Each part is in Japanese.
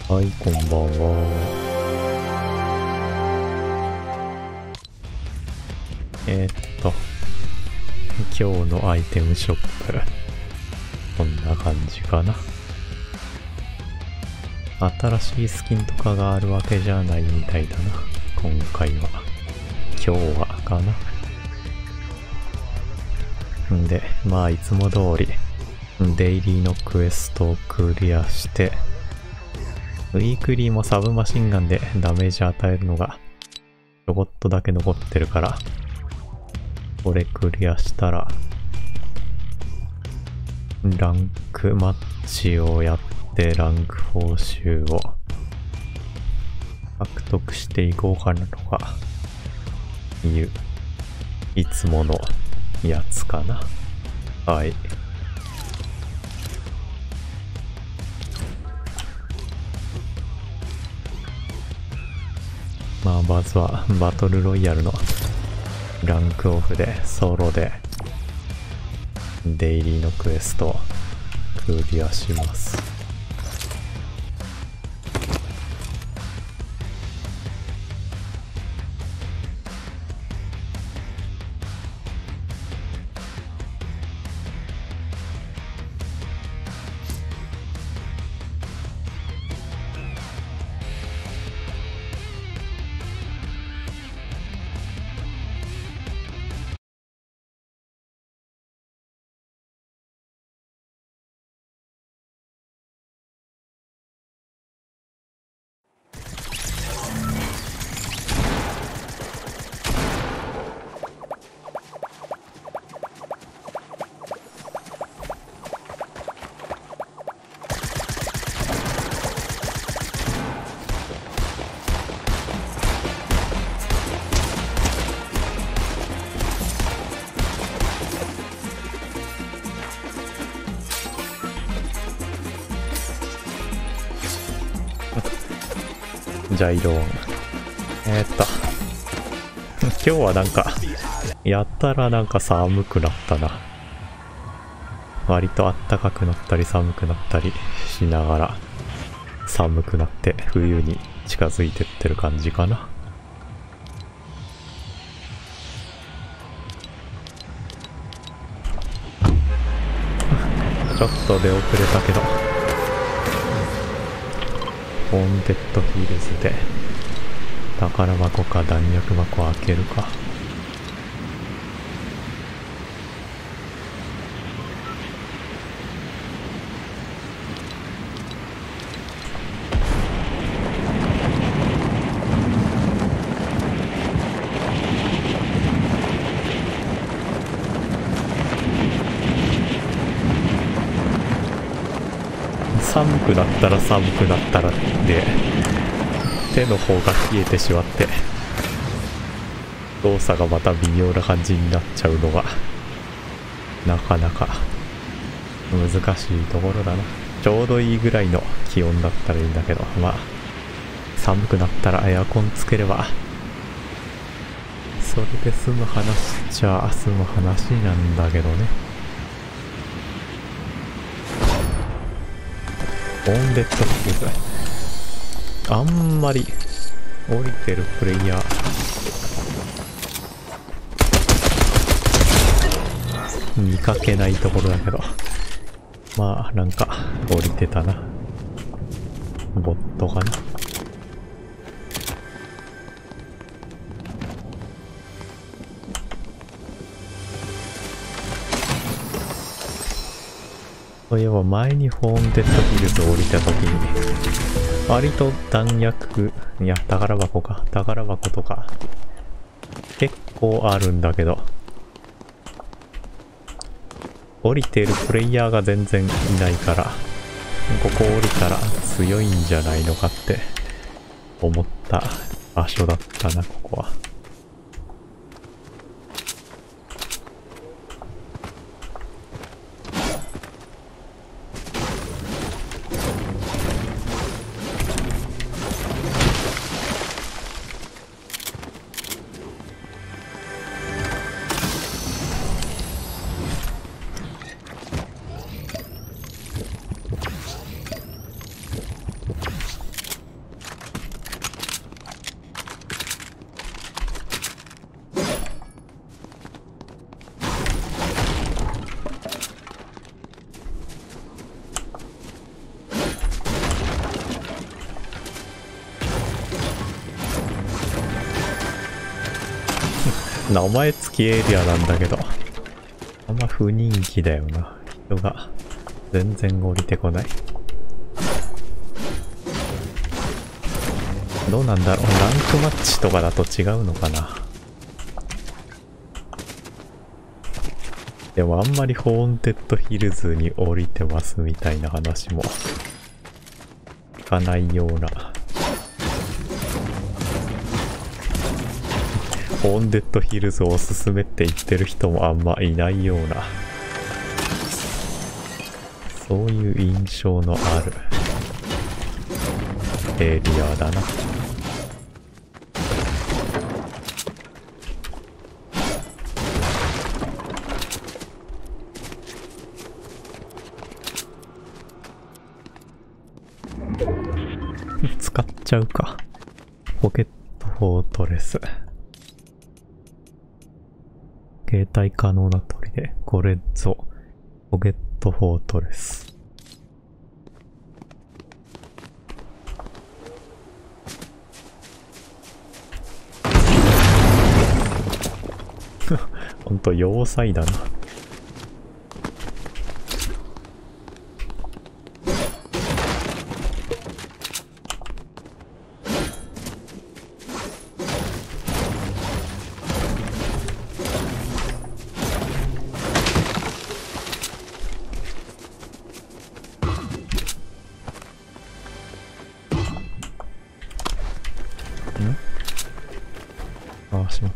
はい、こんばんは。えーっと、今日のアイテムショップ、こんな感じかな。新しいスキンとかがあるわけじゃないみたいだな。今回は。今日はかな。んで、まあいつも通り、デイリーのクエストをクリアして、ウィークリーもサブマシンガンでダメージ与えるのがちょこっとだけ残ってるから、これクリアしたらランクマッチをやってランク報酬を獲得していこうかなとかいういつものやつかな。はい。まあまずはバトルロイヤルのランクオフでソロでデイリーのクエストをクリアします。ジャイローン。今日はなんか、やったらなんか寒くなったな。割と暖かくなったり寒くなったりしながら、寒くなって冬に近づいてってる感じかな。ちょっと出遅れたけど、ホーンテッドヒールズで宝箱か弾薬箱を開けるか。寒くなったら寒くなったらで手の方が冷えてしまって動作がまた微妙な感じになっちゃうのがなかなか難しいところだな。ちょうどいいぐらいの気温だったらいいんだけど、まあ寒くなったらエアコンつければそれで済む話っちゃ済む話なんだけどね。オンデッドヒールズ、あんまり降りてるプレイヤー見かけないところだけど、まあなんか降りてたな。ボットかな。そういえば前にホーンデッドヒルズを降りた時に割と弾薬、いや宝箱か、宝箱とか結構あるんだけど、降りているプレイヤーが全然いないから、ここ降りたら強いんじゃないのかって思った場所だったな、ここは。 名前付きエリアなんだけど、あんま不人気だよな。人が全然降りてこない。どうなんだろう、ランクマッチとかだと違うのかな。でもあんまりホーンテッドヒルズに降りてますみたいな話も聞かないような。ホーンテッドヒルズをおすすめって言ってる人もあんまいないような、そういう印象のあるエリアだな。使っちゃうか。ポケットフォートレス。携帯可能な砦。これぞ、ポケットフォートレス。ほんと要塞だな。ああ、しまった。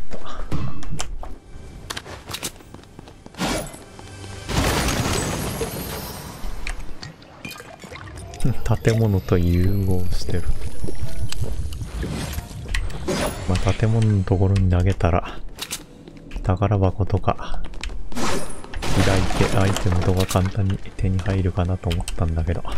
建物と融合してる。まあ、建物のところに投げたら宝箱とか開いてアイテムとか簡単に手に入るかなと思ったんだけど。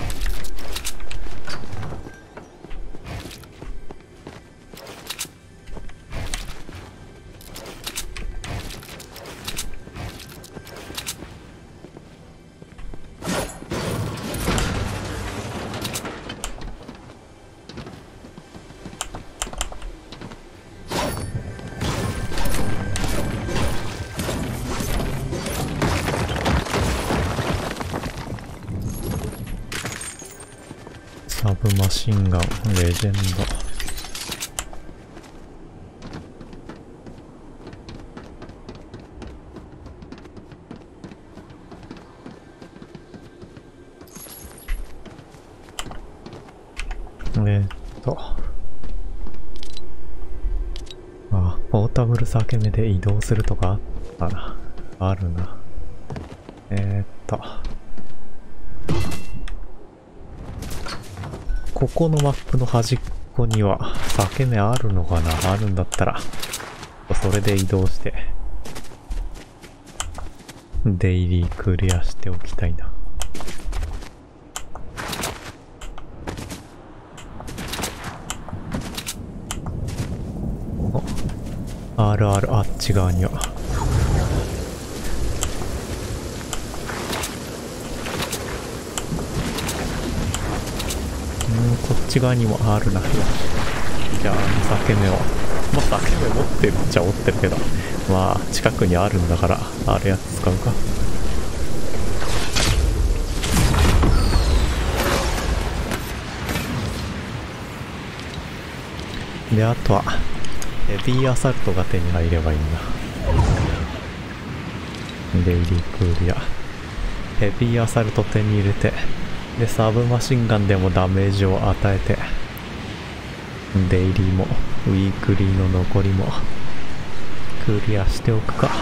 サブマシンガン、レジェンド。あ、ポータブル裂け目で移動するとかあったな。あるな。ここのマップの端っこには裂け目あるのかな。あるんだったらそれで移動してデイリークリアしておきたいな。あるある、あっち側には。こっち側にもあるな。じゃあ裂け目を、まあ裂け目持ってるっちゃ持ってるけど、まあ近くにあるんだからあるやつ使うか。で、あとはヘビーアサルトが手に入ればいいんだ。デイリークリア。ヘビーアサルト手に入れて、でサブマシンガンでもダメージを与えて、デイリーもウィークリーの残りもクリアしておくか。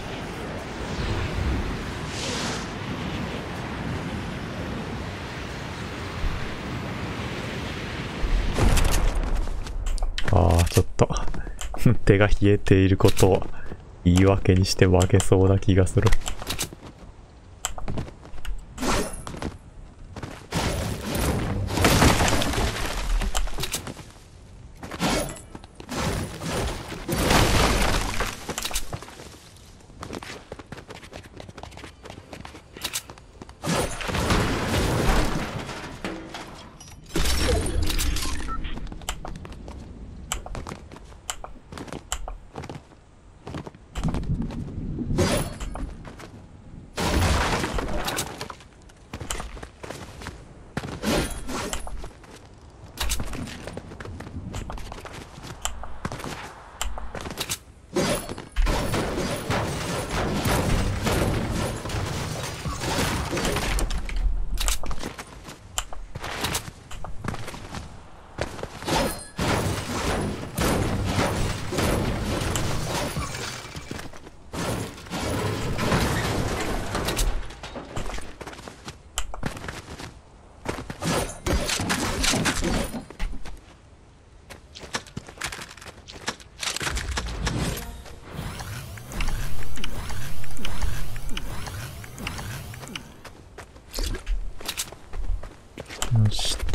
ああ、ちょっと手が冷えていることを言い訳にして負けそうな気がする。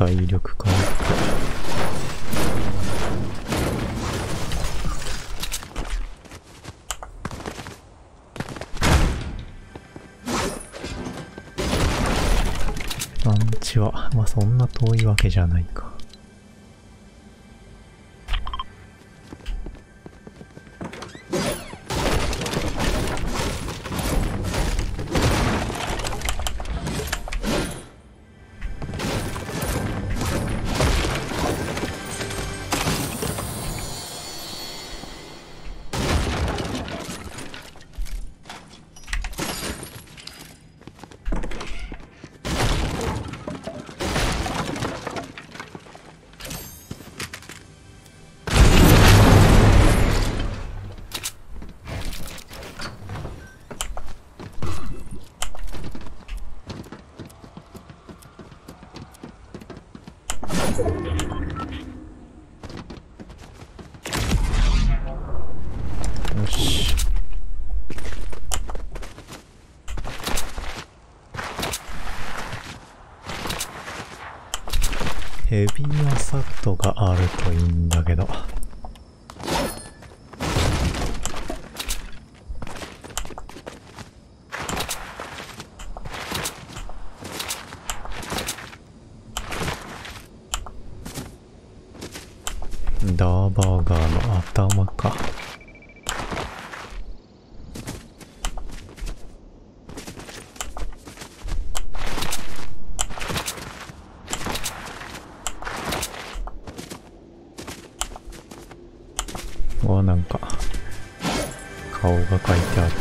体力回復。アンチは、まあそんな遠いわけじゃないか。よし。ヘビーアサルトがあるといいんだけど。ダーバーガーの頭か。なんか顔が描いてある。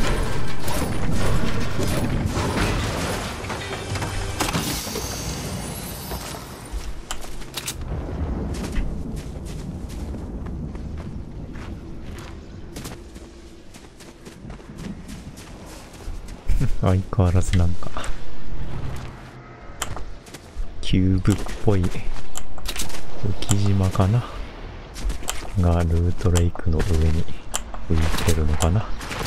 相変わらずなんかキューブっぽい浮島かながルートレイクの上に浮いてるのかな。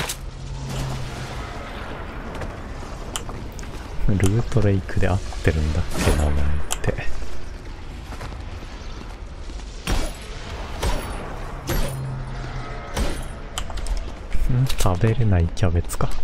ルートレイクで合ってるんだっけ名前って。食べれないキャベツか。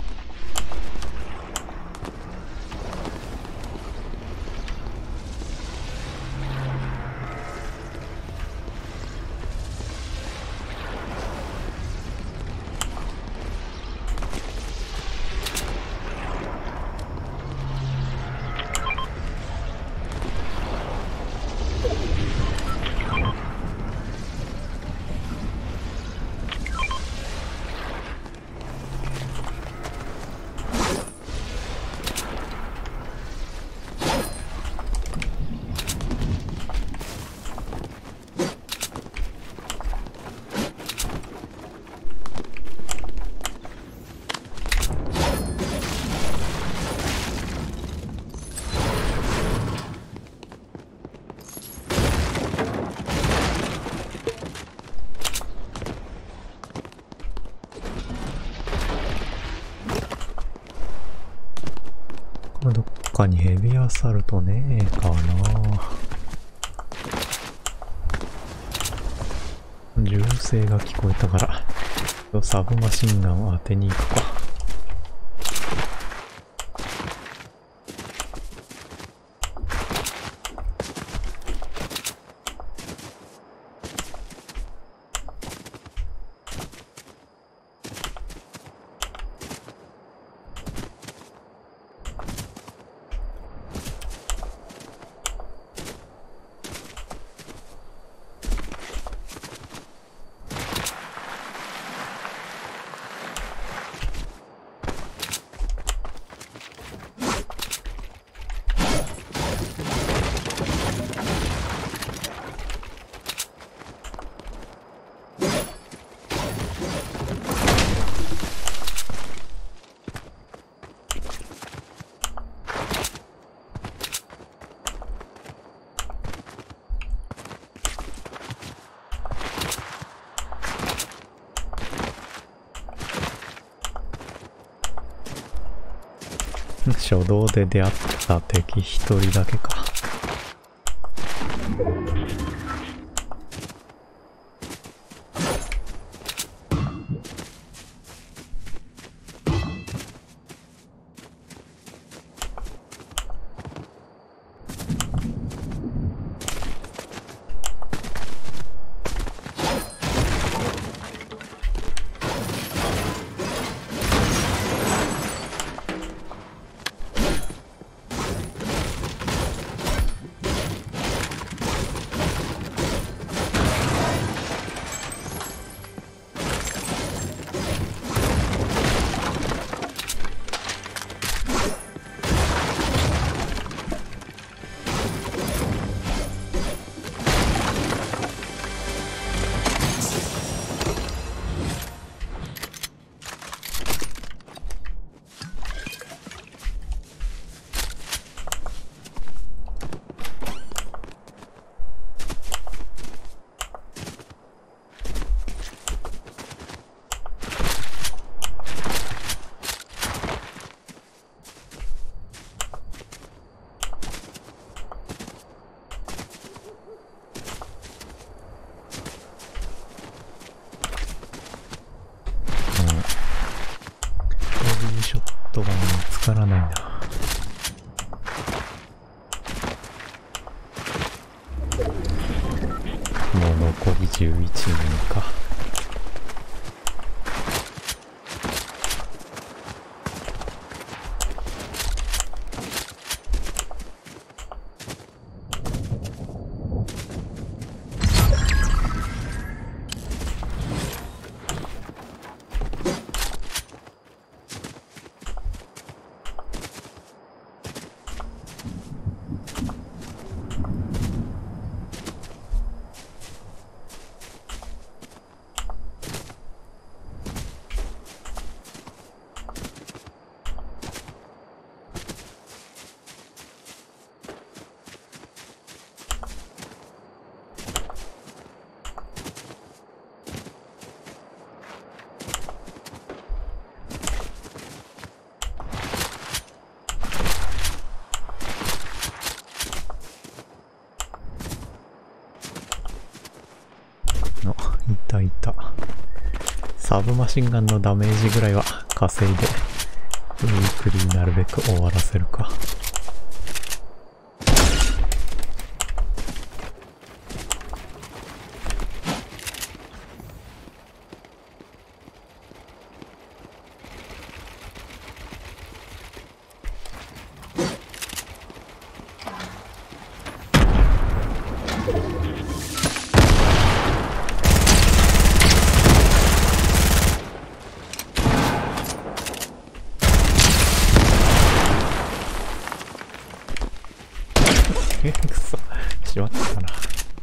どっかにヘビアサルトねえかな。銃声が聞こえたからサブマシンガンを当てに行くか。初動で出会った敵一人だけか。 トが見つからないな。もう残り11人か。いたいた。サブマシンガンのダメージぐらいは稼いで、ウィークリーなるべく終わらせるか。くそ、しまったな。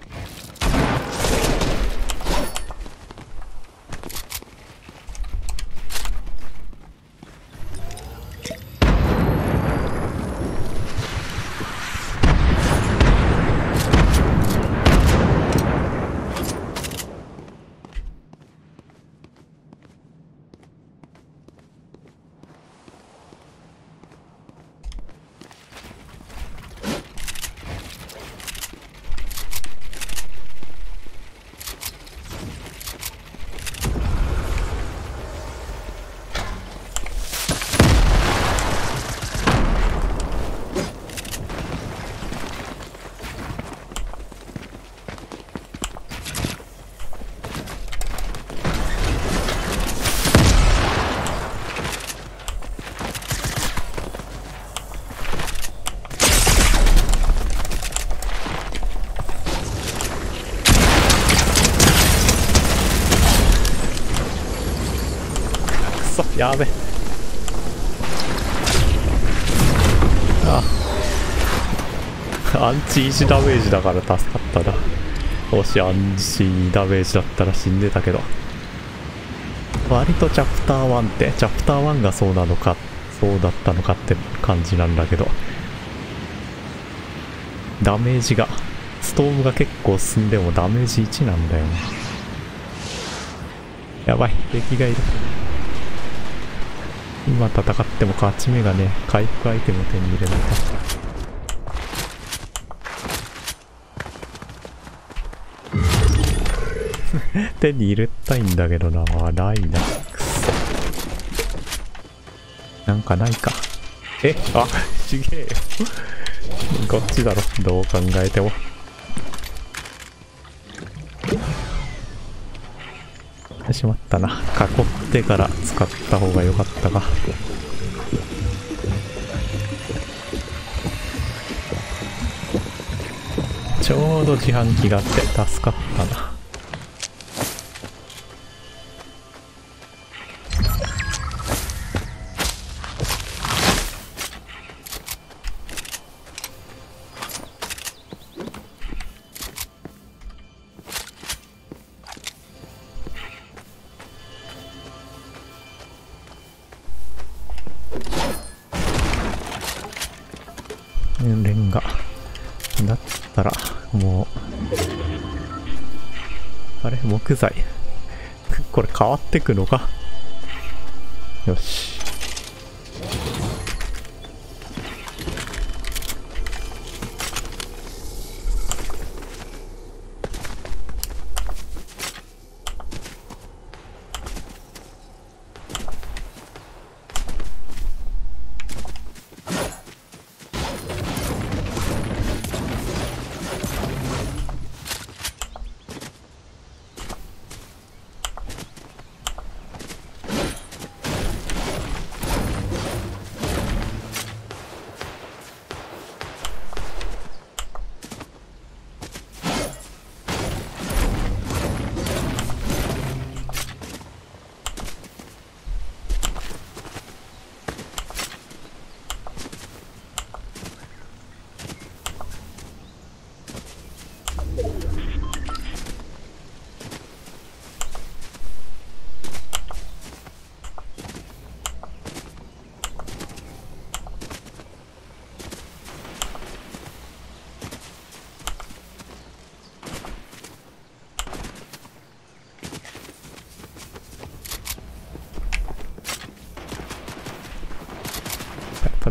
やべ。アンチ維持ダメージだから助かったな。もしアンチダメージだったら死んでたけど。割とチャプター1ってチャプター1がそうなのかそうだったのかって感じなんだけど、ダメージがストームが結構進んでもダメージ1なんだよね。やばい、敵がいる。今戦っても勝ち目がね、回復アイテムを手に入れないと手に入れたいんだけどな。ないな。くそ。なんかないか。あ、ちげえよ。こっちだろ、どう考えても。しまったな。囲ってから使った方が良かったか。ちょうど自販機があって助かったな。レンガだったらもうあれ木材これ変わってくのか。よし、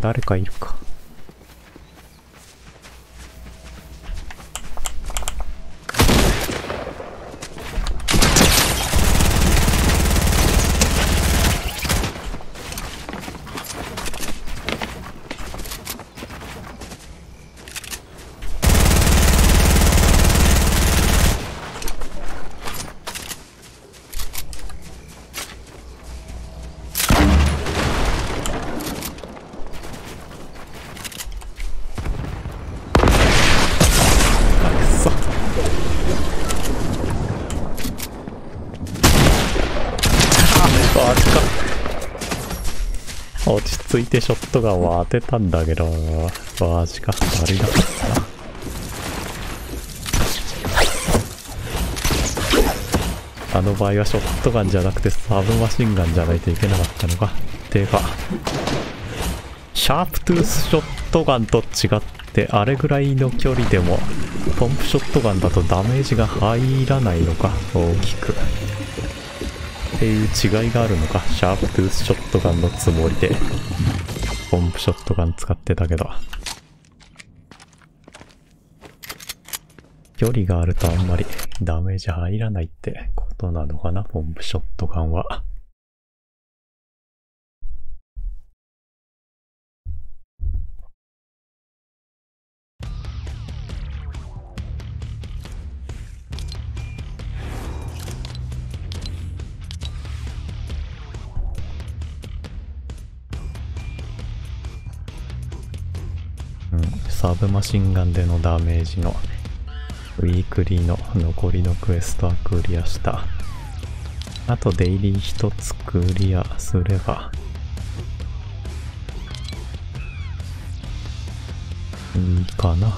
誰かいるか。落ち着いてショットガンは当てたんだけど、マジか、悪いな。あの場合はショットガンじゃなくてサブマシンガンじゃないといけなかったのか。てか、シャープトゥースショットガンと違って、あれぐらいの距離でも、ポンプショットガンだとダメージが入らないのか、大きく。っていう違いがあるのか。シャープトゥースショットガンのつもりでポンプショットガン使ってたけど、距離があるとあんまりダメージ入らないってことなのかな、ポンプショットガンは。サブマシンガンでのダメージのウィークリーの残りのクエストはクリアした。あとデイリー一つクリアすればいいかな。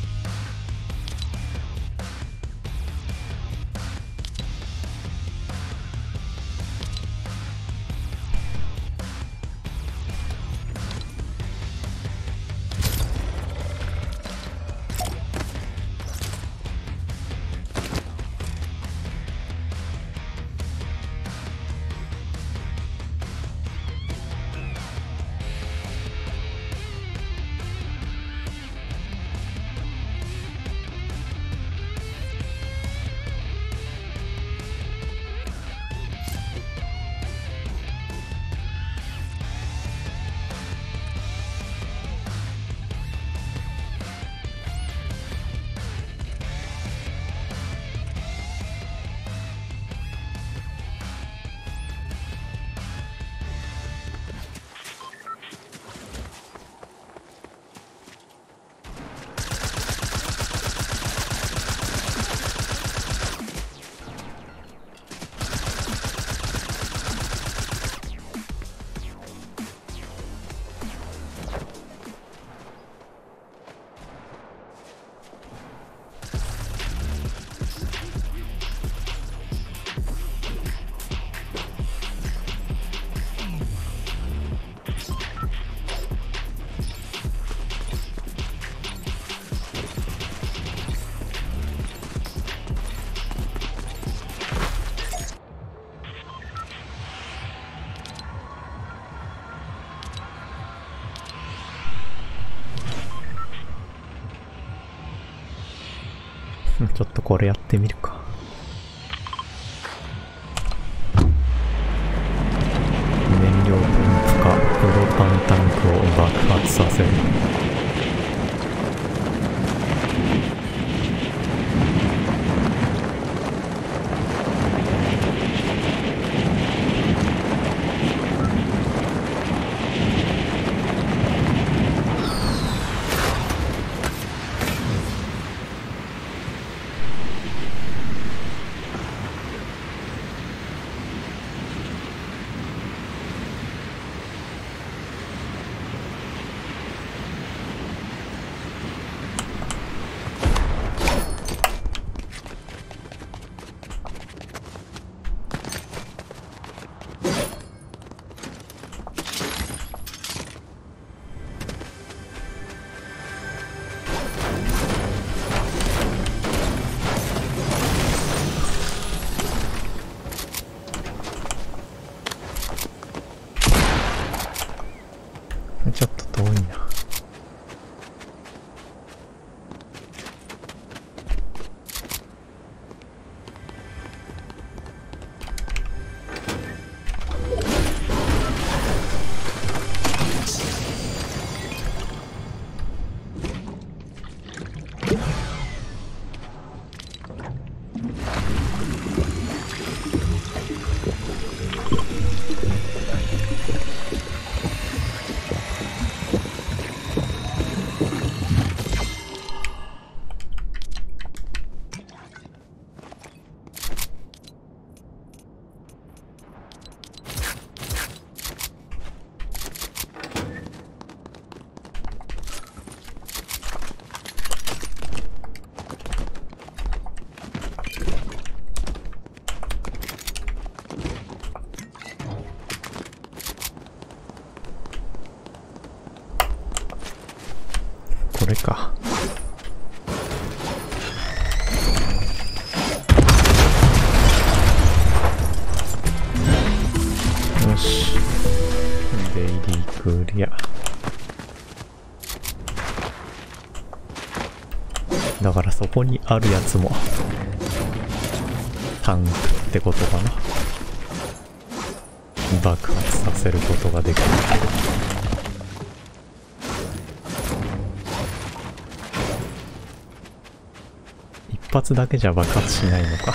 ちょっとこれやってみるか。燃料ポンプかプロパンタンクを爆発させる。 し。デイリークリア。だからそこにあるやつもタンクってことかな。爆発させることができる。一発だけじゃ爆発しないのか。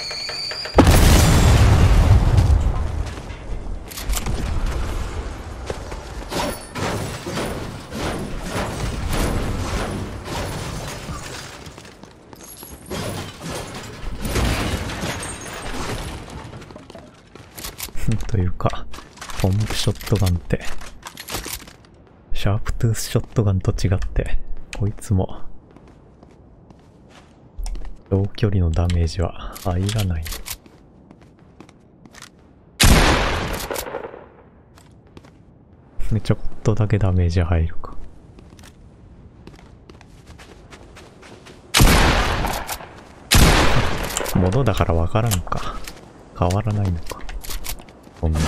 というか、ポンプショットガンって、シャープトゥースショットガンと違って、こいつも、長距離のダメージは入らない。ちょっとだけダメージ入るか。物だからわからんか。変わらないのか。こんなに。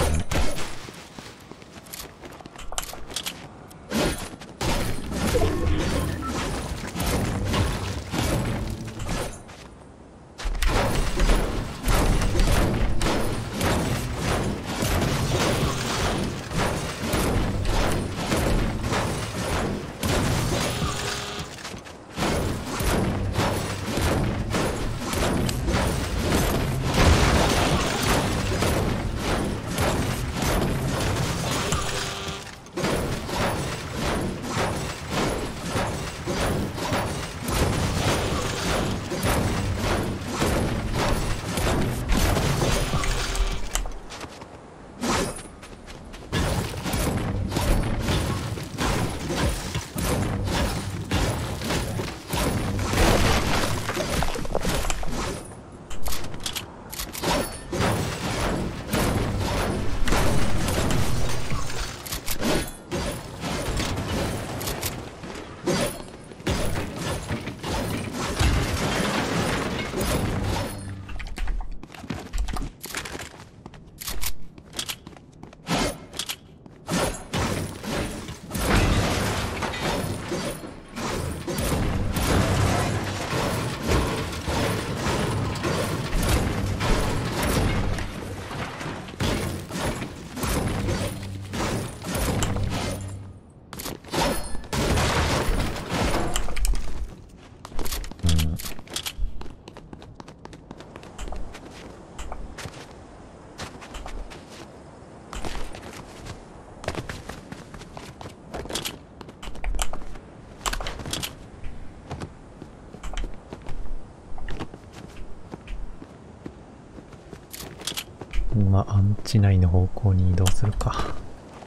まあ、アンチ内の方向に移動するか。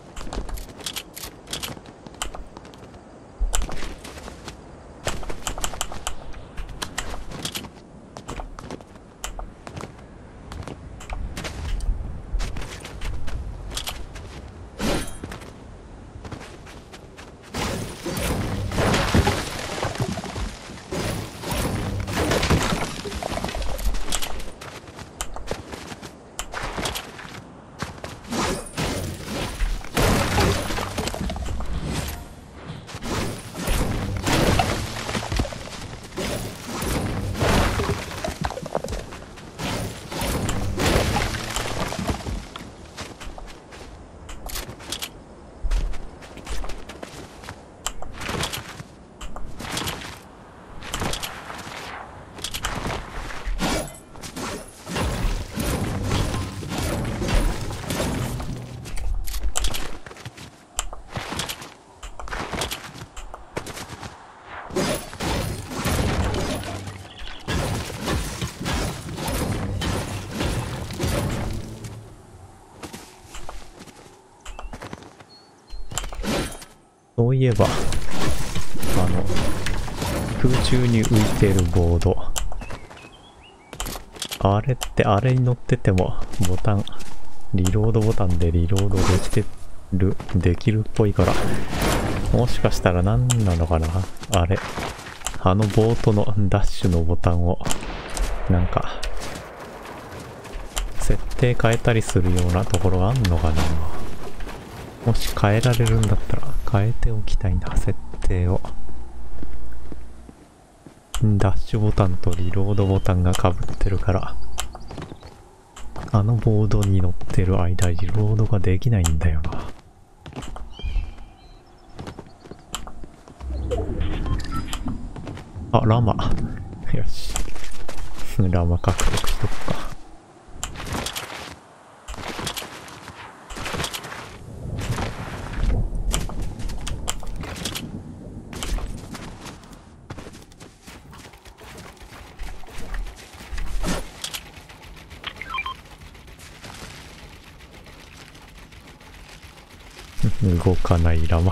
そういえば、空中に浮いてるボード。あれって、あれに乗ってても、ボタン、リロードボタンでリロードできるっぽいから、もしかしたら何なのかなあれ。ボートのダッシュのボタンを、なんか、 設定変えたりするようなところあんのかな。もし変えられるんだったら変えておきたいな、設定を。ダッシュボタンとリロードボタンが被ってるから、あのボードに乗ってる間リロードができないんだよな。あ、ラマ。よし。ラマ獲得しとくか。動かないラマ。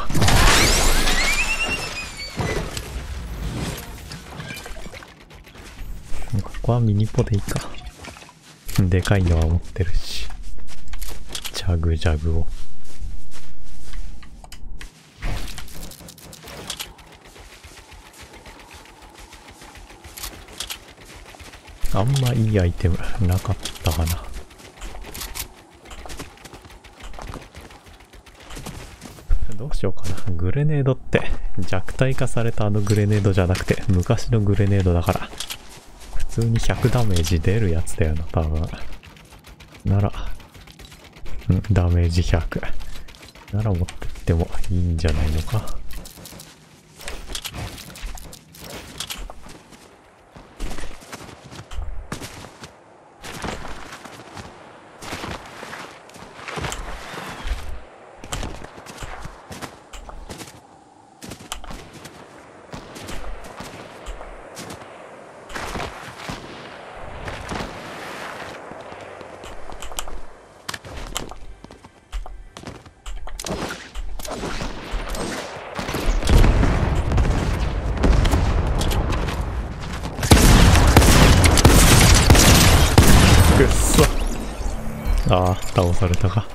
ここはミニポでいいか。でかいのは持ってるし。ジャグジャグを。あんまいいアイテムなかったかな。どうしようかな。グレネードって弱体化されたあのグレネードじゃなくて昔のグレネードだから普通に100ダメージ出るやつだよな、多分。なら、ダメージ100。なら持ってってもいいんじゃないのか。くっそ。ああ、倒されたか。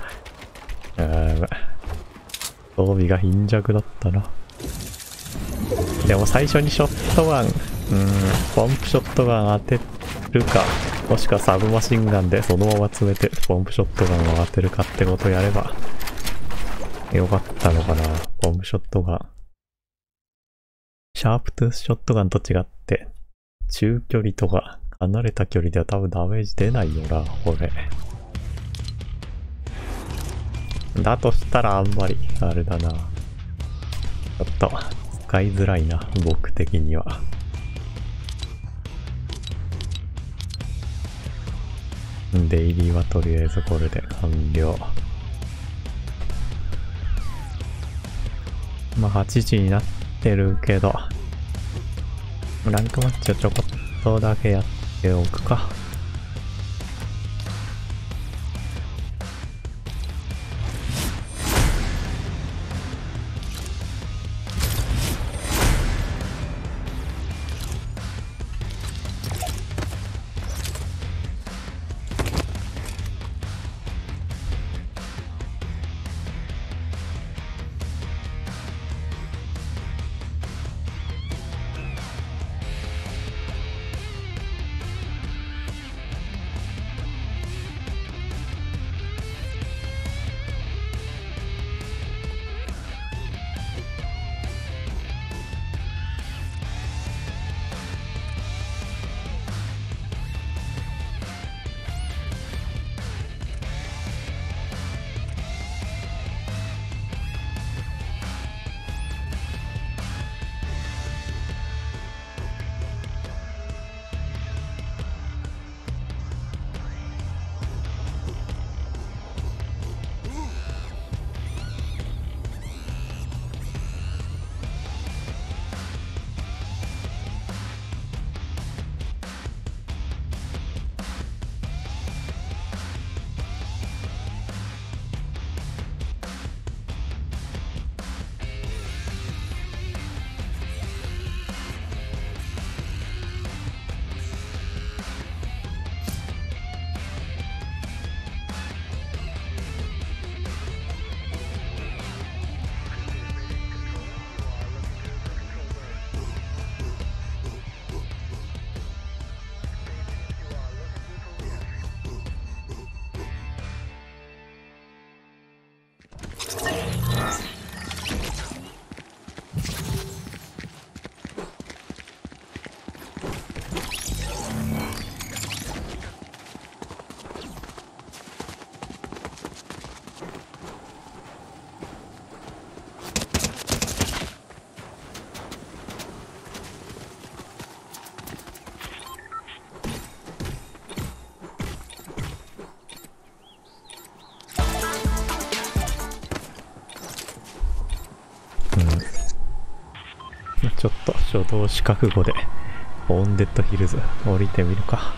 装備が貧弱だったな。でも最初にショットガン、ポンプショットガン当てるか、もしくはサブマシンガンでそのまま詰めてポンプショットガンを当てるかってことやればよかったのかな。ポンプショットガン。シャープトゥースショットガンと違って、中距離とか離れた距離では多分ダメージ出ないよな、これ。だとしたらあんまり、あれだな。ちょっと、使いづらいな、僕的には。デイリーはとりあえずこれで完了。まあ8時になってるけど、ランクマッチをちょこっとだけやっておくか。 ちょっと初動詞覚悟でホーンデッドヒルズ降りてみるか。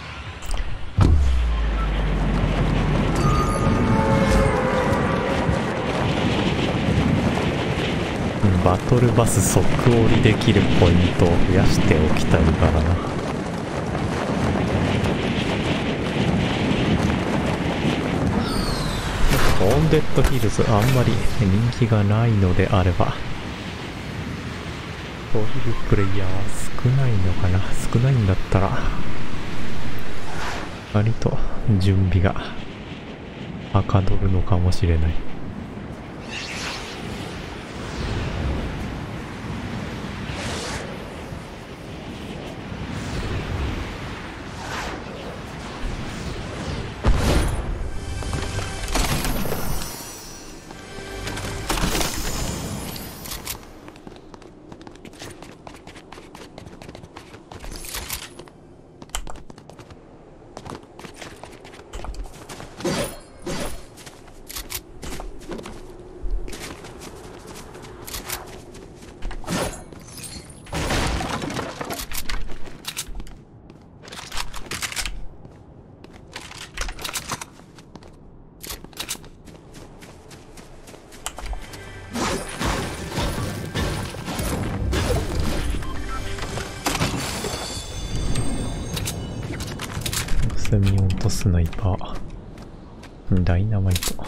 バトルバス即降りできるポイントを増やしておきたいからな。ホーンデッドヒルズあんまり人気がないのであれば、降りるプレイヤー少ないのかな。少ないんだったら割と準備がはかどるのかもしれない。セミオンとスナイパー、ダイナマイト。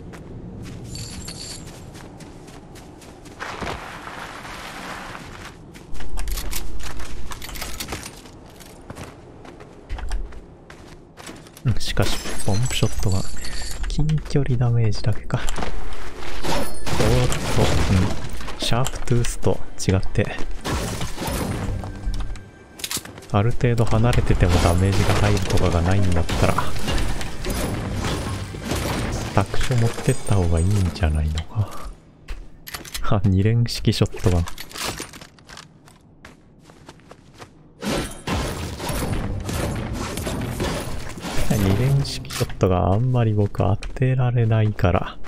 しかしポンプショットが近距離ダメージだけか。おっと、シャープトゥースと違ってある程度離れててもダメージが入るとかがないんだったら卓書持ってった方がいいんじゃないのか。あ、2連式ショットガン。2連式ショットがあんまり僕当てられないから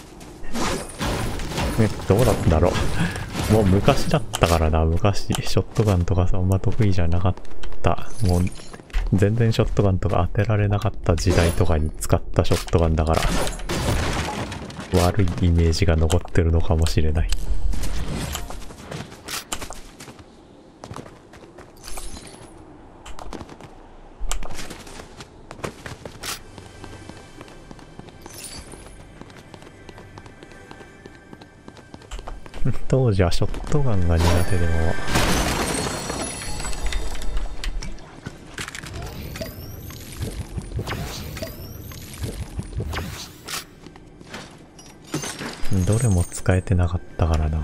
どうだったんだろう。もう昔だったからな。昔ショットガンとかさあんま得意じゃなかった。もう全然ショットガンとか当てられなかった時代とかに使ったショットガンだから悪いイメージが残ってるのかもしれない。当時はショットガンが苦手でもどれも使えてなかったからな。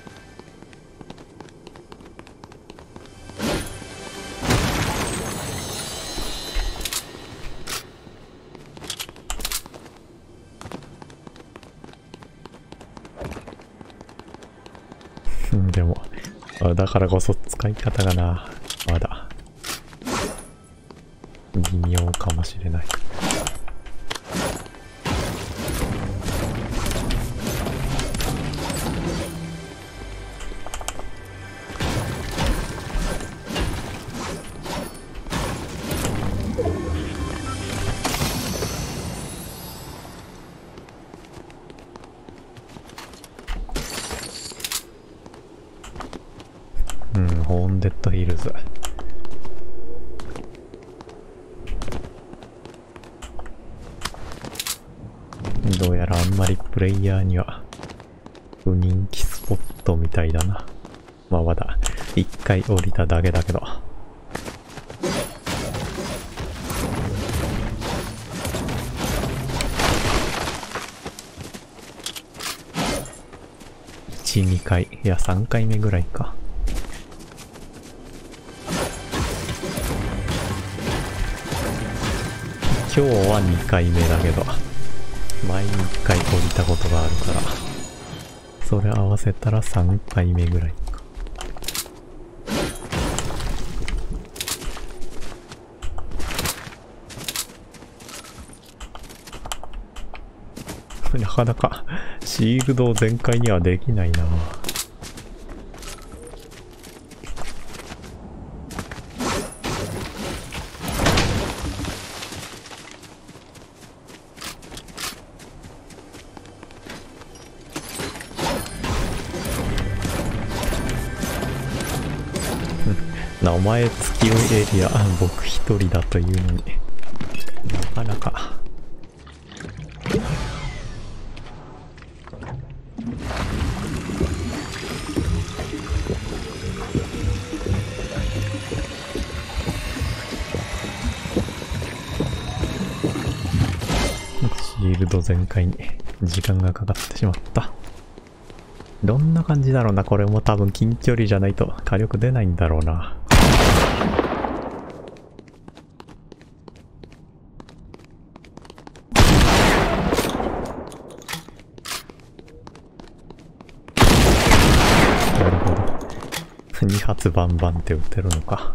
でもだからこそ使い方がなまだ微妙かもしれない。ホーンデッドヒルズ。どうやらあんまりプレイヤーには不人気スポットみたいだな。まあまだ一回降りただけだけど。1、2回、いや3回目ぐらいか。今日は2回目だけど前に1回降りたことがあるからそれ合わせたら3回目ぐらいか。なかなかシールドを全開にはできないな。 名前付きエリア、僕一人だというのに、なかなか。シールド全開に時間がかかってしまった。どんな感じだろうな。これも多分近距離じゃないと火力出ないんだろうな。なるほど。2発バンバンって撃てるのか。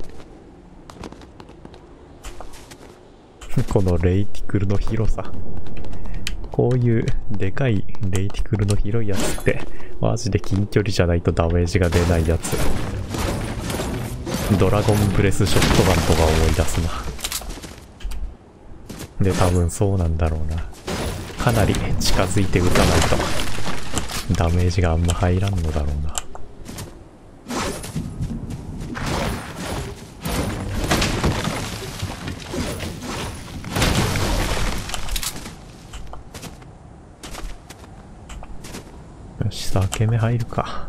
このレイティクルの広さ。こういうでかいレイティクルの広いやつってマジで近距離じゃないとダメージが出ないやつ。ドラゴンブレスショットガンとか思い出すな。で多分そうなんだろうな。かなり近づいて撃たないとダメージがあんま入らんのだろうな。よし、さあ、ケメ入るか。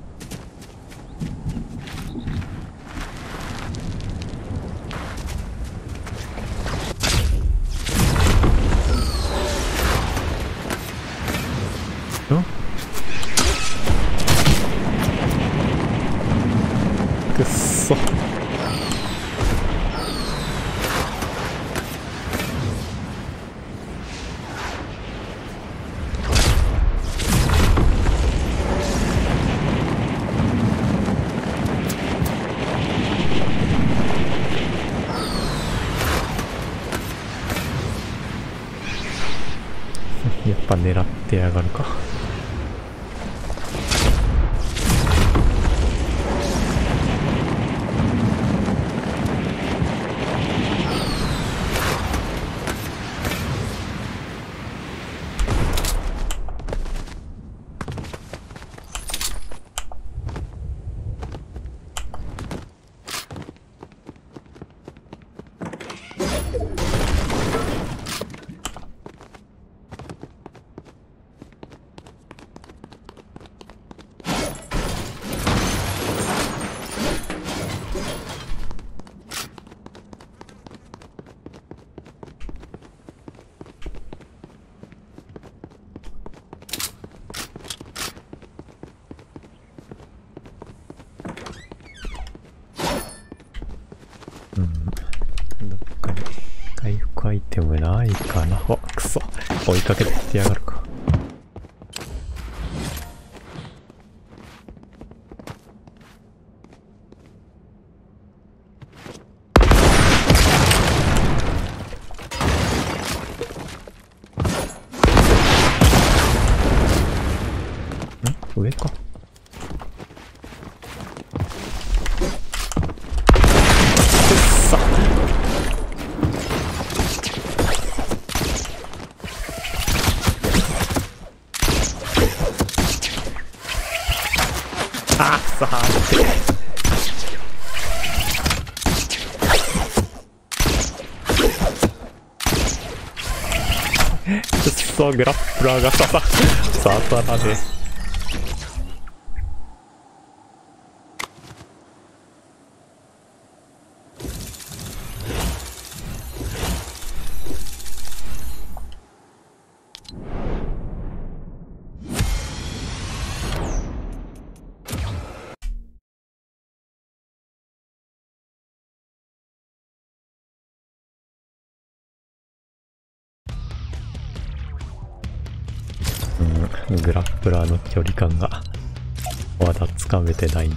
ん？くっそ。やっぱ狙ってやがるか。どっかに回復アイテムないかな。あ、くそ。追いかけてってやがるか。ん？上か。あっさーってくっそ、グラップラーが刺さらね。グラップラーの距離感がまだつかめてないな。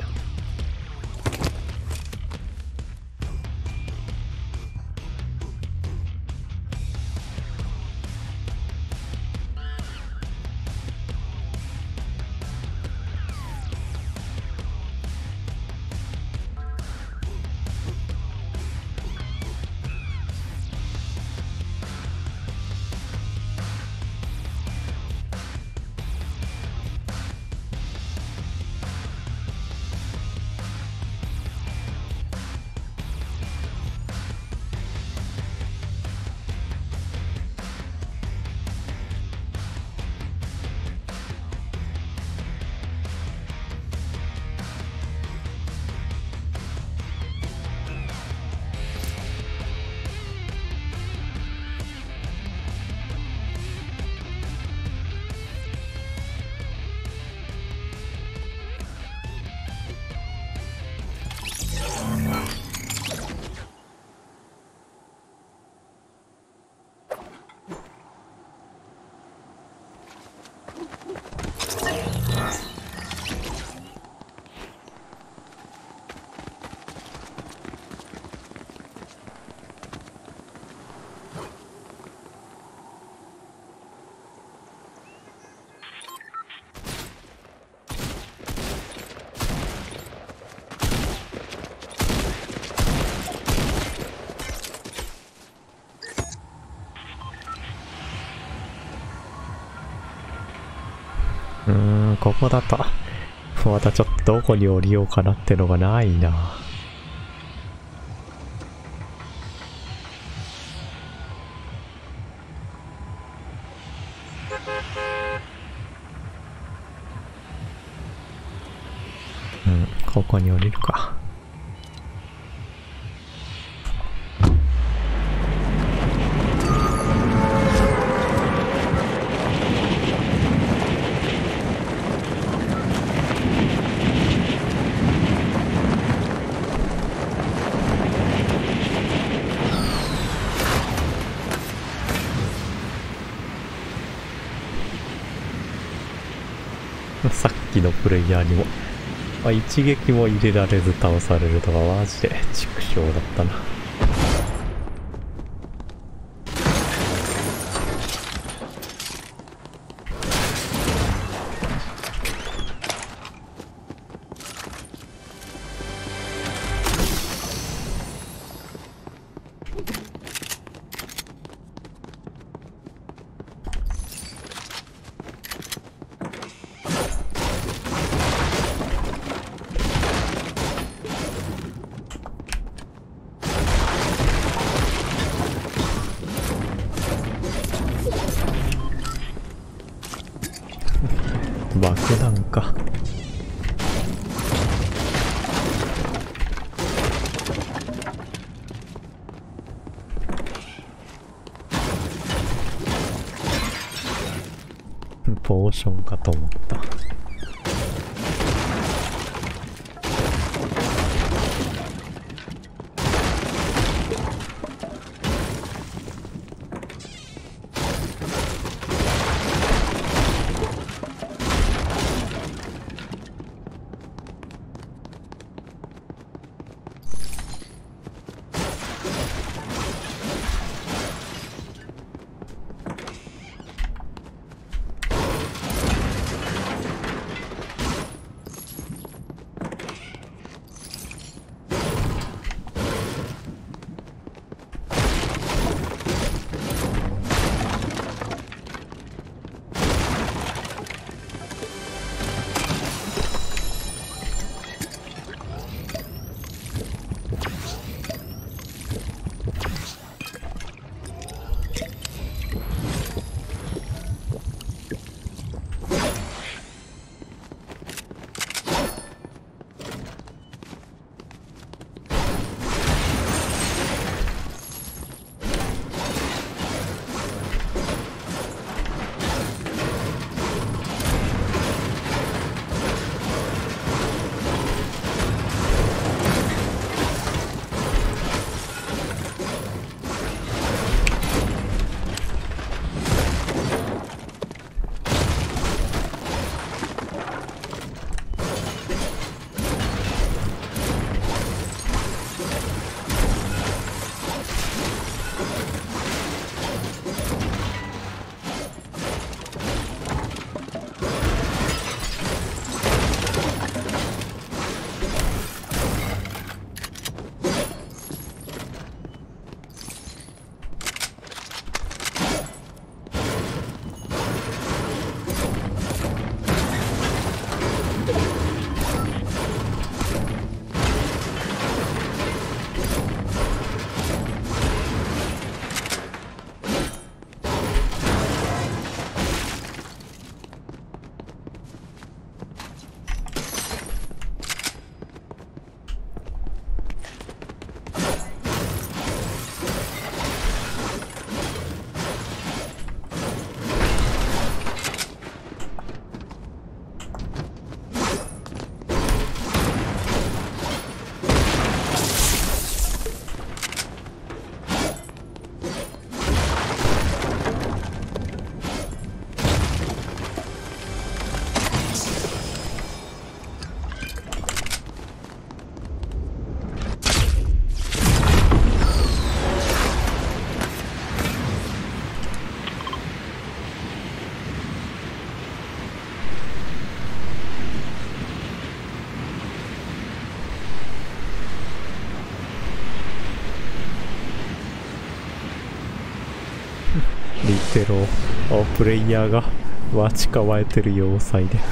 ここだと、またちょっとどこに降りようかなってのがないな。ここに降りるか。さっきのプレイヤーにも、一撃も入れられず倒されるとはマジで畜生だったな。爆弾か。ポーションかと思った。リテロプレイヤーが待ち構えてる要塞で。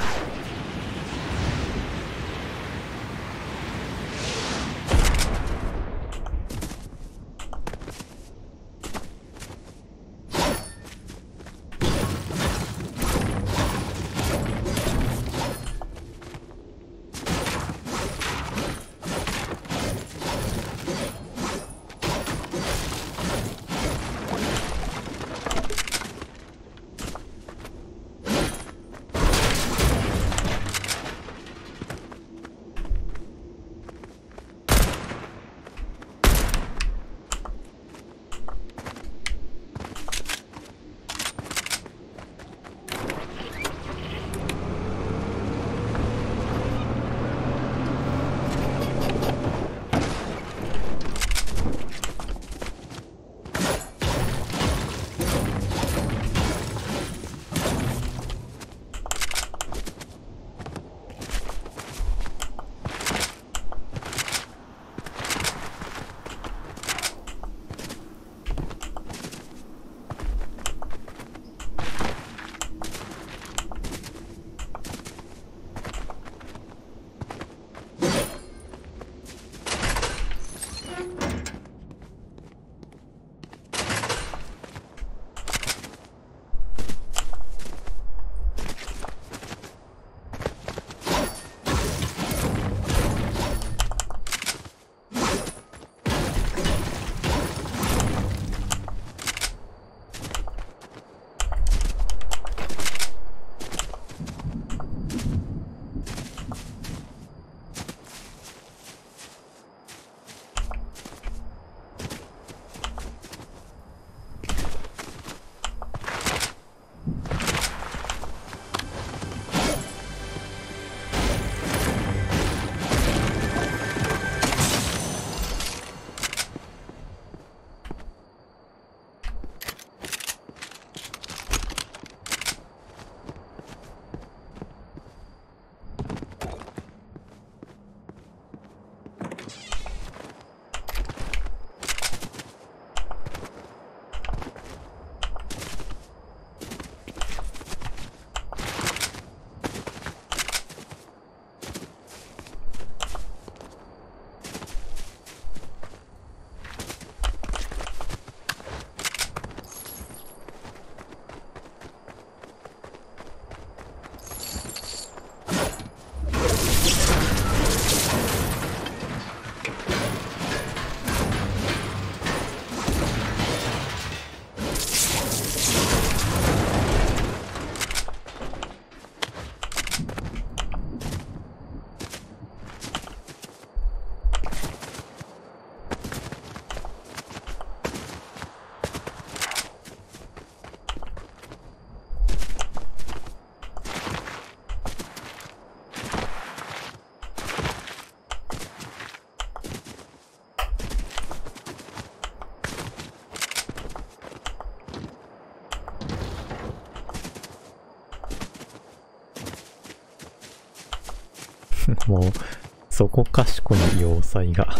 もうそこかしこの要塞が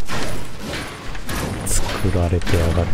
作られてやがる。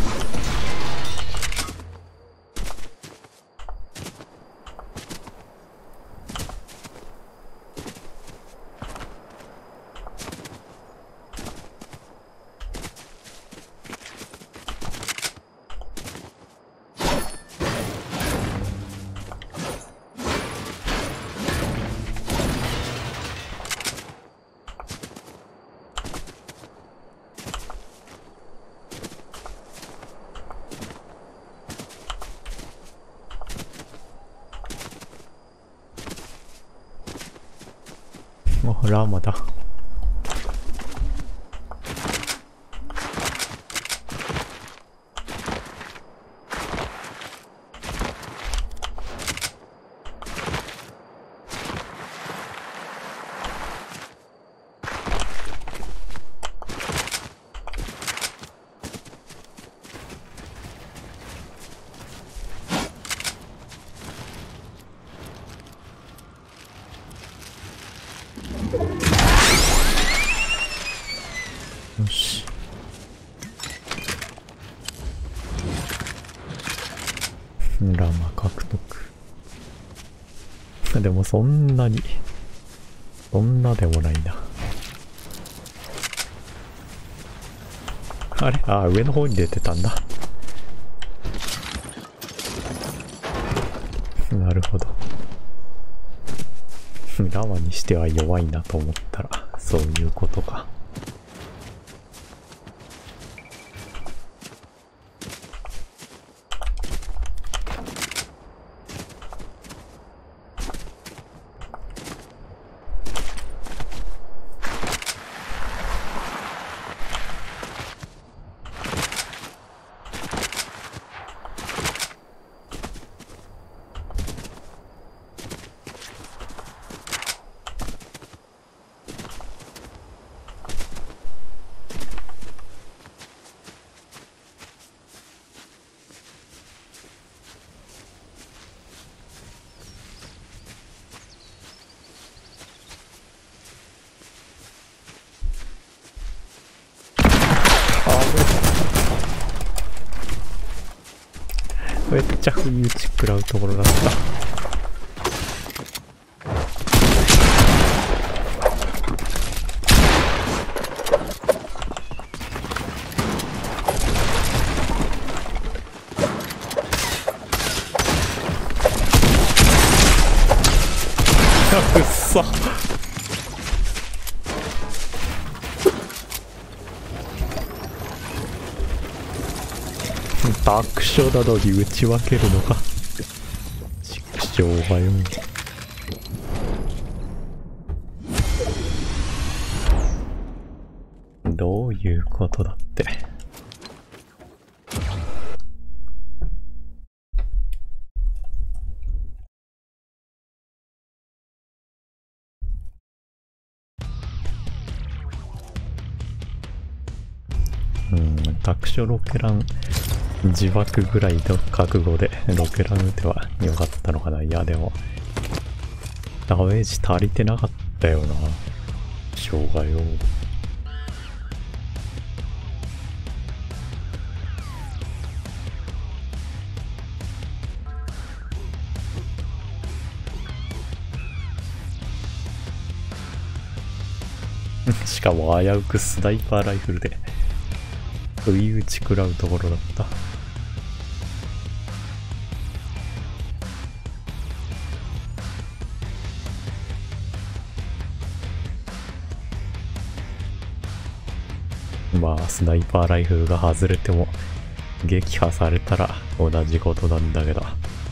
あ、ラーマだ。よし。ラマ獲得。 でもそんなに、そんなでもないな。あれ、あ、上の方に出てたんだ。なるほど。ラマにしては弱いなと思ったら、そういうことか。めっちゃ不意打ち食らうところだった。くっそ。悪所などに打ち分けるのか。畜生がよ。どういうことだって。悪所ロケラン自爆ぐらいの覚悟でロケラン撃てばよかったのかな。いやでもダメージ足りてなかったよな。しょうがよ。しかも危うくスナイパーライフルで不意打ち食らうところだった。まあスナイパーライフルが外れても撃破されたら同じことなんだけど。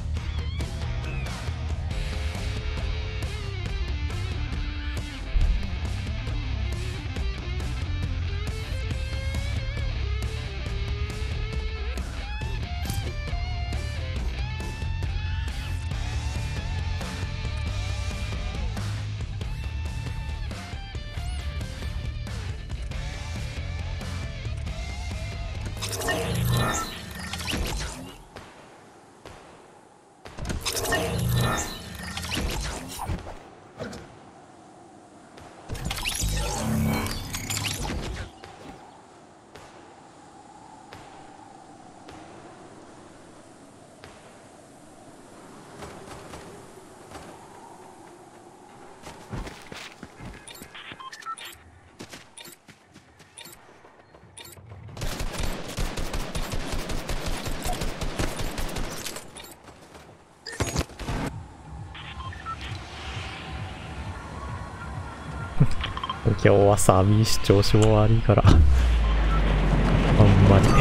今日は寒いし調子も悪いからあんまり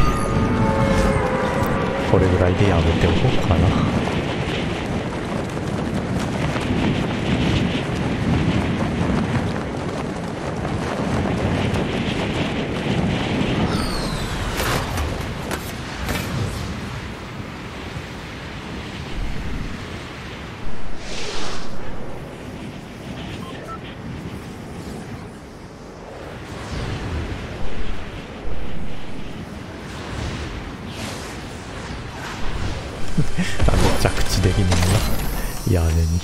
これぐらいでやめておこうかな。着地できないな屋根に。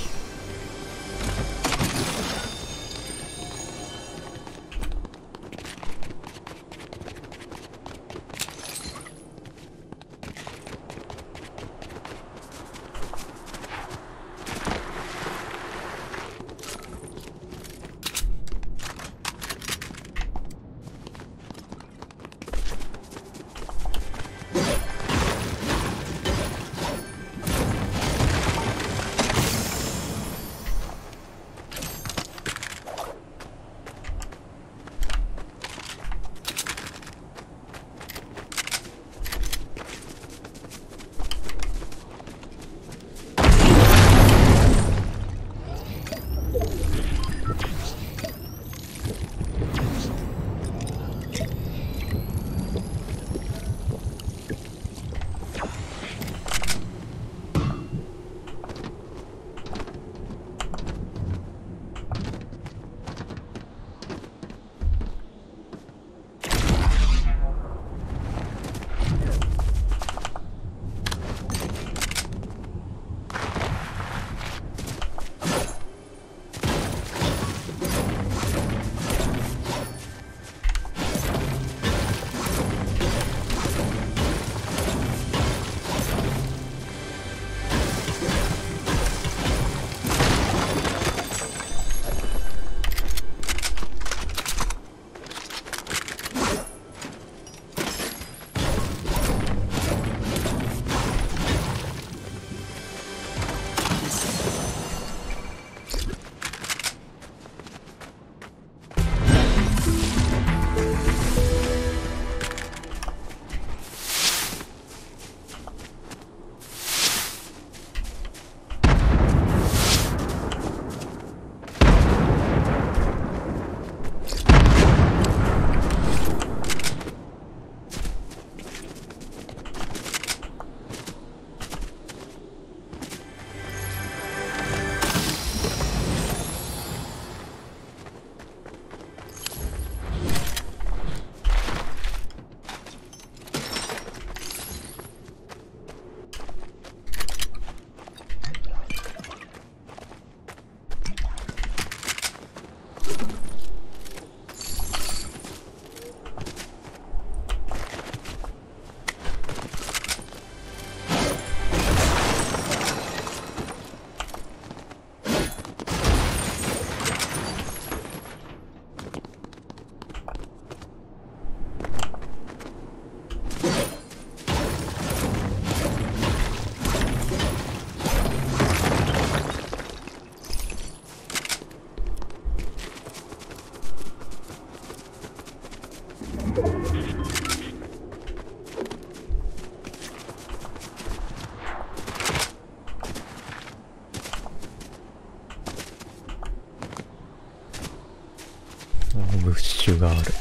ブッシュがある。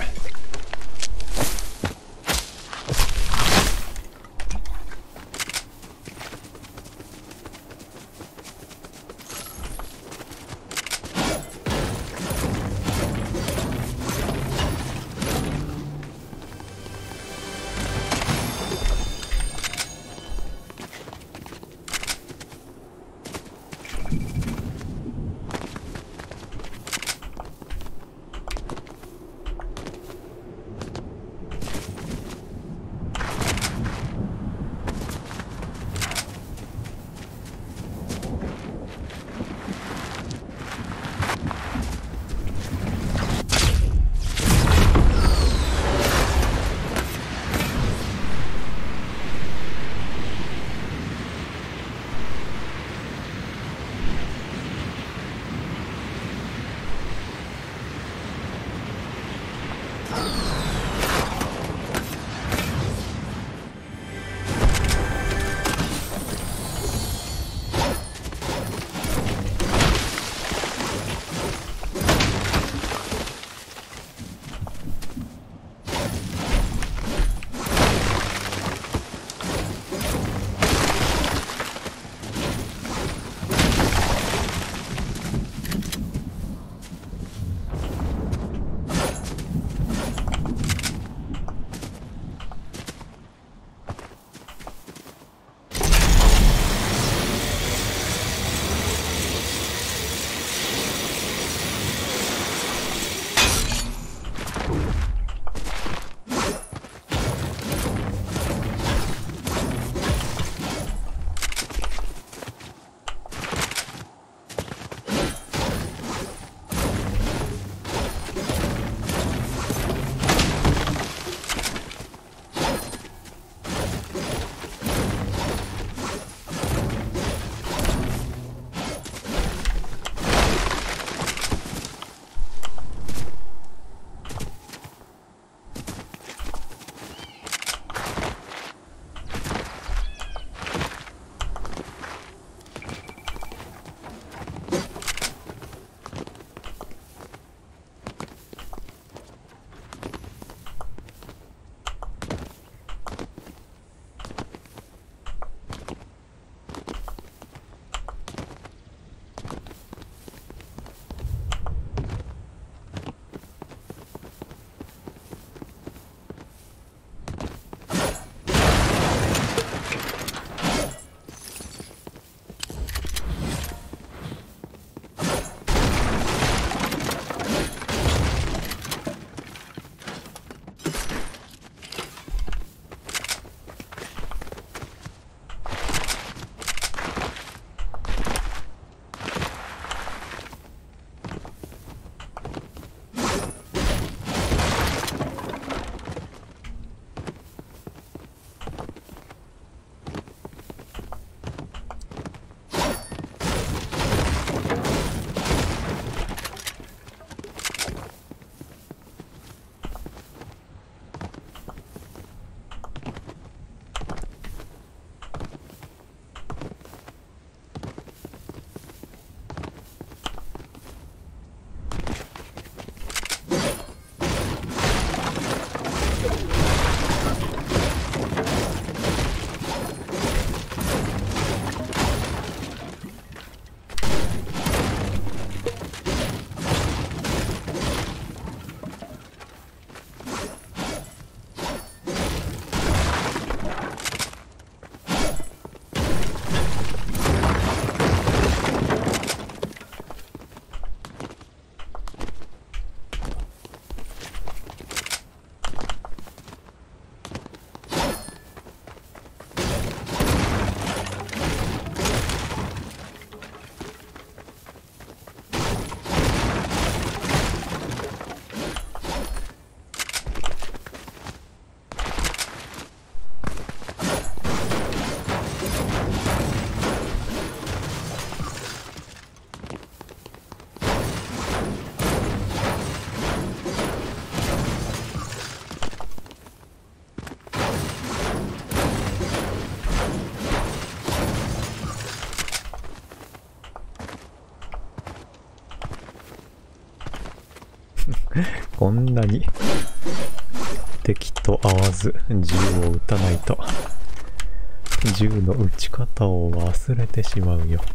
こんなに敵と合わず銃を撃たないと銃の撃ち方を忘れてしまうよ。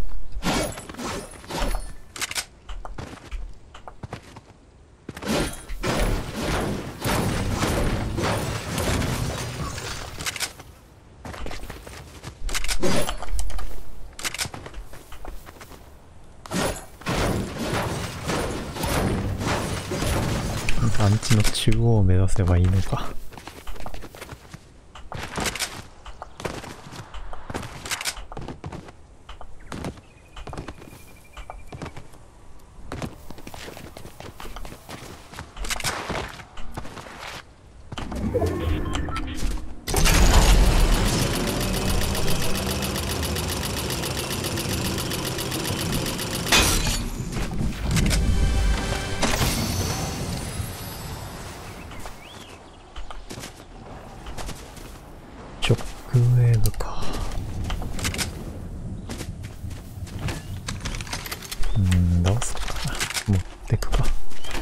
団地の中央を目指せばいいのか。ショックウェーブか。どうすっかな。持ってくか。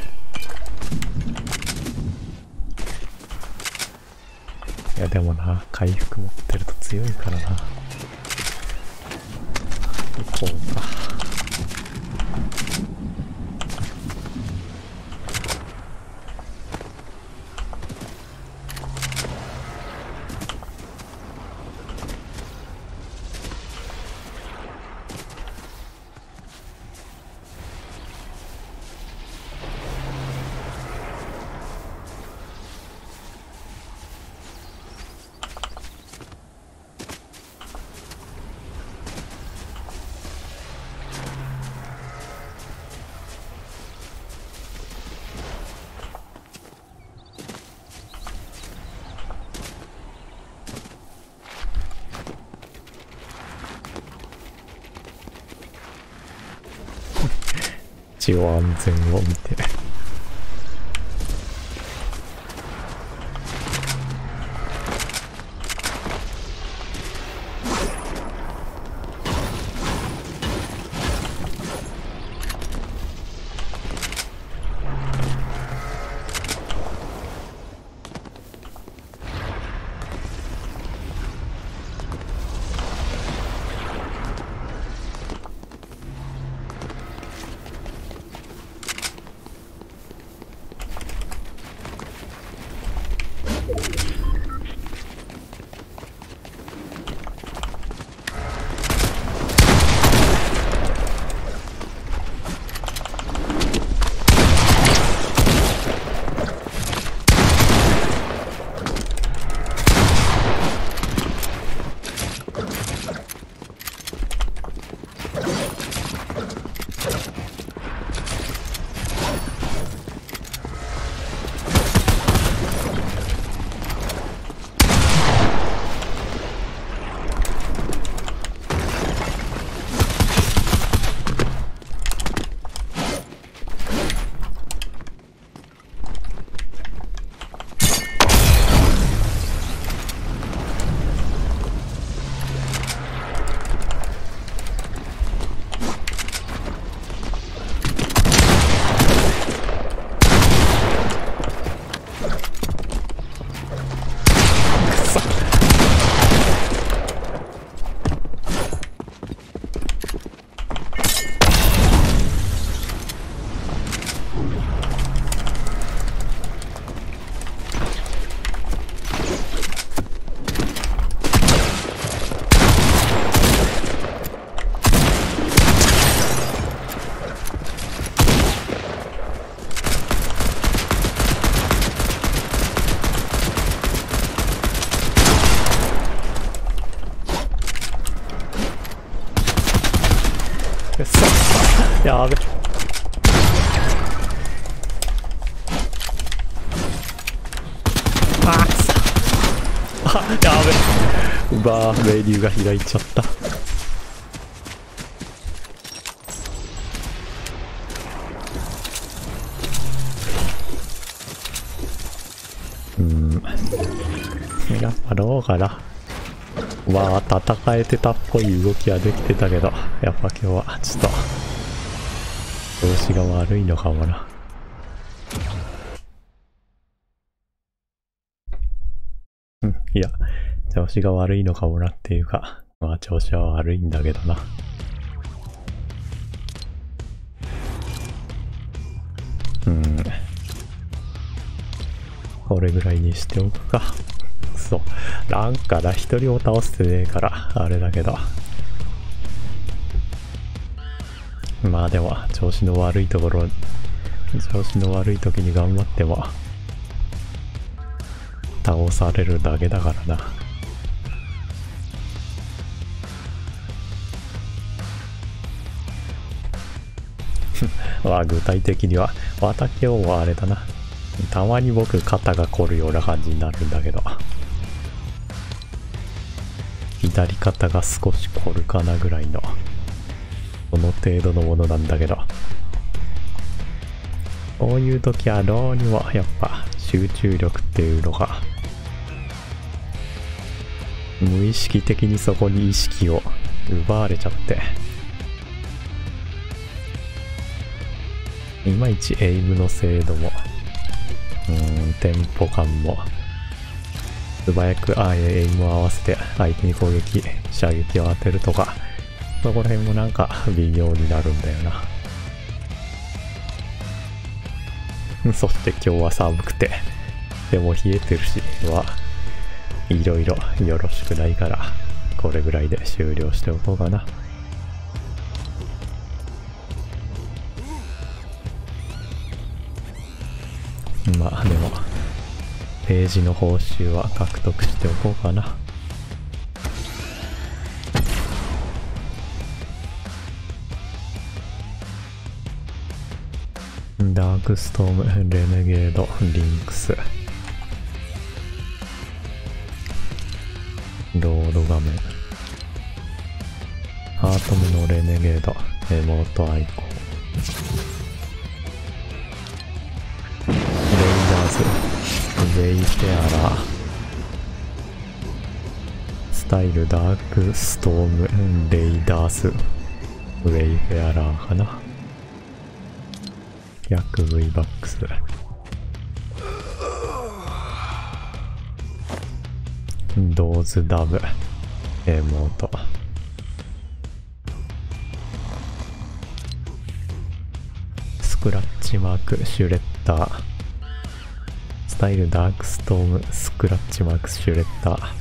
いやでもな、回復持ってると強いからな。こうか。一応安全を見て。やべ。あくそ。あ、やべ。うわー、メニューが開いちゃった。やっぱどうかな。まあ戦えてたっぽい動きはできてたけど、やっぱ今日はちょっと調子が悪いのかもな。 調子が悪いのかもなっていうか、まあ調子は悪いんだけどな。これぐらいにしておくか。そう。なんかな、一人を倒してねえから、あれだけど。まあでも、調子の悪い時に頑張っても、倒されるだけだからな。まあ具体的には、また今日はあれだな。たまに僕肩が凝るような感じになるんだけど。左肩が少し凝るかなぐらいの、その程度のものなんだけど。こういう時はどうにもやっぱ集中力っていうのが、無意識的にそこに意識を奪われちゃって、いまいちエイムの精度も、テンポ感も、素早くエイムを合わせて相手に攻撃、射撃を当てるとか、そこら辺もなんか微妙になるんだよな。そして今日は寒くて、でも冷えてるし、いろいろよろしくないから、これぐらいで終了しておこうかな。まあでも、ページの報酬は獲得しておこうかな。ダークストーム、レネゲード、リンクス。ロード画面。ハートムのレネゲード、エモートアイコン。レイダーズ、ウェイフェアラー。スタイルダークストーム、レイダース、ウェイフェアラーかな。100 V バックス。ドーズダブ、エモート。スクラッチマーク、シュレッダー。スタイルダークストーム、スクラッチマーク、シュレッダー。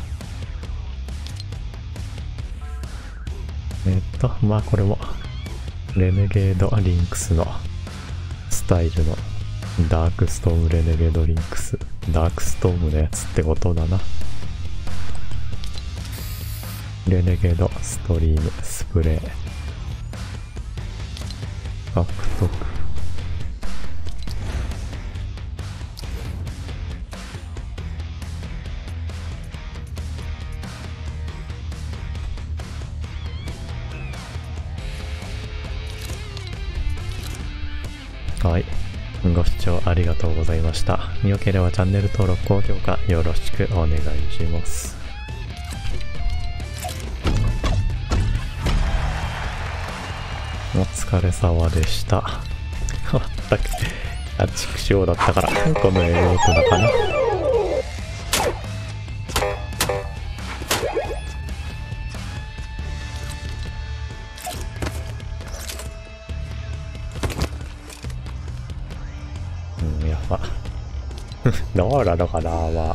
まあこれも、レネゲードリンクスのスタイルのダークストームレネゲードリンクス。ダークストームのやつってことだな。レネゲードストリームスプレー獲得。はい、ご視聴ありがとうございました。よければチャンネル登録、高評価よろしくお願いします。お疲れ様でした。畜生だったから、このエモートだかな。やば。どうなのかな、まあ。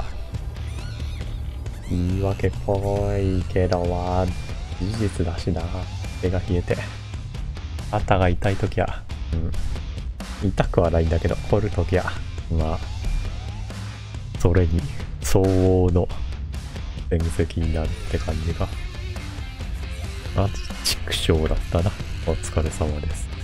言い訳っぽいけど、まあ、事実だしな。手が冷えて。肩が痛いときは、痛くはないんだけど、凝るときは、まあ、それに相応の戦績になるって感じが。畜生だったな。お疲れ様です。